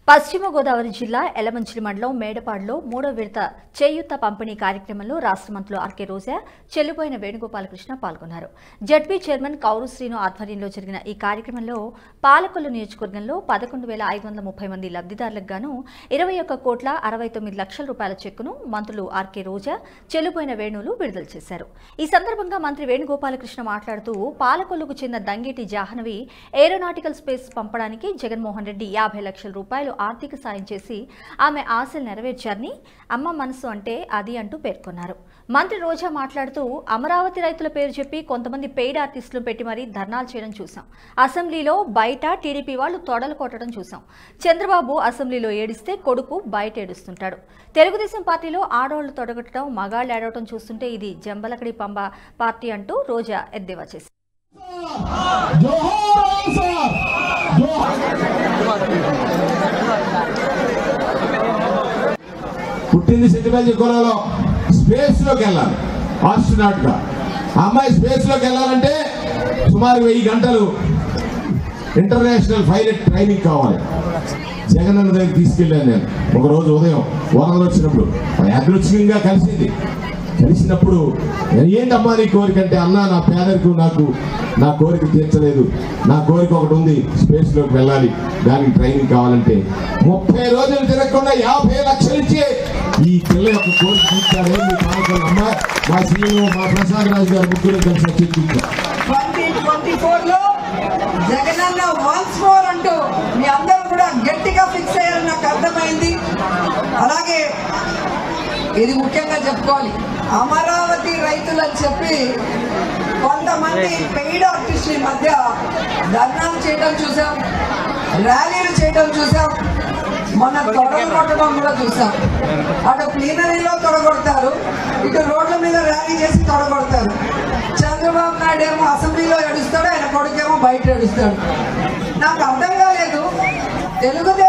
పశ్చిమ గోదావరి జిల్లా ఎలమంచిలి మండలం మేడపాడులో మూడో విడత చేయూత పంపిణీ కార్యక్రమంలో రాష్ట్ర మంత్రులు ఆర్కే రోజా, చెల్లుబోయిన వేణుగోపాలకృష్ణ పాల్గొన్నారు. జడ్పీ చైర్మన్ కౌరు శ్రీను ఆధ్వర్యంలో జరిగిన ఈ కార్యక్రమంలో పాలకొల్లు నియోజకవర్గంలో 11,530 మంది లబ్ధిదారులకు గాను 21,69 లక్షల రూపాయల చెక్కును మంత్రులు ఆర్కే రోజా, చెల్లుబోయిన వేణులు విడుదల చేశారు. ఈ సందర్భంగా మంత్రి వేణుగోపాలకృష్ణ మాట్లాడుతూ పాలకొల్లుకు చెందిన దంగేటి జాహ్నవి ఏరోనాటికల్ స్పేస్ పంపడానికి జగన్మోహన్ రెడ్డి 50 లక్షల రూపాయలు ఆర్థిక సాయం చేసి ఆమె ఆశలు నెరవేర్చారని, అమ్మ మనసు అంటే అది అంటూ పేర్కొన్నారు. మంత్రి రోజా మాట్లాడుతూ అమరావతి రైతుల పేరు చెప్పి కొంతమంది పెయిడ్ ఆర్టిస్టులు పెట్టి మరీ ధర్నాలు చేయడం చూసాం. అసెంబ్లీలో బయట టీడీపీ వాళ్ళు తొడలు కొట్టడం చూసాం. చంద్రబాబు అసెంబ్లీలో ఏడిస్తే కొడుకు బయట ఏడుస్తుంటాడు. తెలుగుదేశం పార్టీలో ఆడవాళ్లు తొడగొట్టడం, మగాళ్లు ఏడవటం చూస్తుంటే ఇది జంబలకడి పంబ పార్టీ అంటూ రోజా ఎద్దేవా చేశారు. పుట్టింది సిద్దిపల్లి జిల్లాలో స్పేస్ లోకి వెళ్ళాలి. ఆస్ట్రోనాట్ గా అమ్మాయి స్పేస్ లోకి వెళ్ళాలంటే సుమారు 1000 గంటలు ఇంటర్నేషనల్ పైలట్ ట్రైనింగ్ కావాలి. జగన్ అన్న దగ్గర తీసుకెళ్ళాను నేను ఒకరోజు ఉదయం వరదలు వచ్చినప్పుడు. యాదృచ్ఛికంగా కలిసినప్పుడు ఏంటమ్మా నీ కోరిక అంటే, అన్నా నా పేదరికం నా కోరిక తీర్చలేదు, నా కోరిక ఒకటి ఉంది, స్పేస్ లోకి వెళ్ళాలి, దానికి ట్రైనింగ్ కావాలంటే 30 రోజులు తిరగకుండా 50 లక్షలు ఇచ్చి ఈ పిల్ల యొక్క కోరిక తీర్చాలి. అమ్మా మా శ్రీను, మా ప్రసాద్ రాజు గారు ముగ్గురు కలిసి చర్చించారు. 2024లో జగనన్న వన్స్ మోర్ అంటూ మీ అందరూ కూడా గట్టిగా ఫిక్స్ అయ్యారని నాకు అర్థమైంది. అలాగే ఇది ముఖ్యంగా చెప్పుకోవాలి, అమరావతి రైతులు అని చెప్పి కొంతమంది పెయిడ్ ఆర్టిస్టుల మధ్య ధర్నాలు చేయడం చూసాం, ర్యాలీలు చేయడం చూసాం, మొన్న తొడలు కొట్టడం కూడా చూసాం. అటు ప్లీనరీలో తొడగొడతారు, ఇటు రోడ్ల మీద ర్యాలీ చేసి తొడగొడతారు. చంద్రబాబు నాయుడు ఏమో అసెంబ్లీలో ఏడుస్తాడు, ఆయన కొడుకేమో బయట ఏడుస్తాడు. నాకు అర్థం కాలేదు. తెలుగుదేశం